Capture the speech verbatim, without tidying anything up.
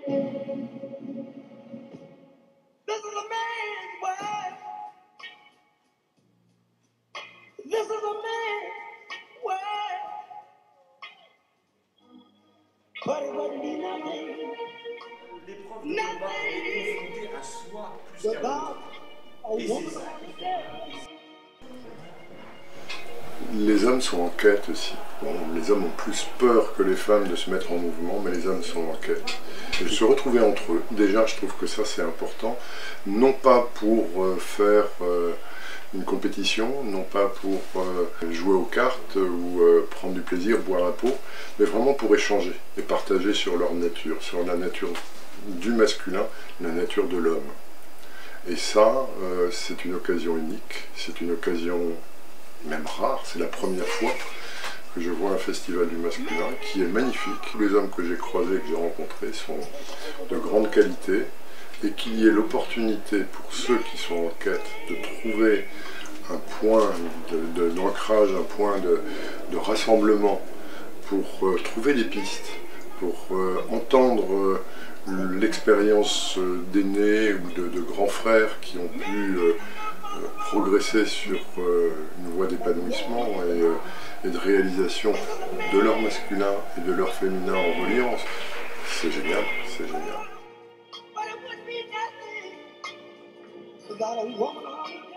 This is a man's world. This is a man's world. But it wouldn't be nothing. L'épreuve de combat est confrontée à soi plus qu'à l'autre. Et c'est ça. Les hommes sont en quête aussi. Bon, les hommes ont plus peur que les femmes de se mettre en mouvement, mais les hommes sont en quête. Et de se retrouver entre eux, déjà je trouve que ça c'est important, non pas pour euh, faire euh, une compétition, non pas pour euh, jouer aux cartes ou euh, prendre du plaisir, boire un pot, mais vraiment pour échanger et partager sur leur nature, sur la nature du masculin, la nature de l'homme. Et ça, euh, c'est une occasion unique, c'est une occasion même rare, c'est la première fois que je vois un festival du masculin qui est magnifique. Tous les hommes que j'ai croisés, que j'ai rencontrés sont de grande qualité, et qu'il y ait l'opportunité pour ceux qui sont en quête de trouver un point d'ancrage, un point de, de rassemblement pour euh, trouver des pistes, pour euh, entendre euh, l'expérience d'aînés ou de, de grands frères qui ont pu euh, progresser sur euh, une voie d'épanouissement et, euh, et de réalisation de leur masculin et de leur féminin en reliance. C'est génial, c'est génial.